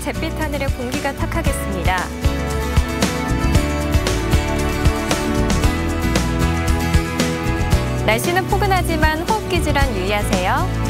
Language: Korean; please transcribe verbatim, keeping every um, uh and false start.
잿빛 하늘에 공기가 탁하겠습니다. 날씨는 포근하지만 호흡기 질환 유의하세요.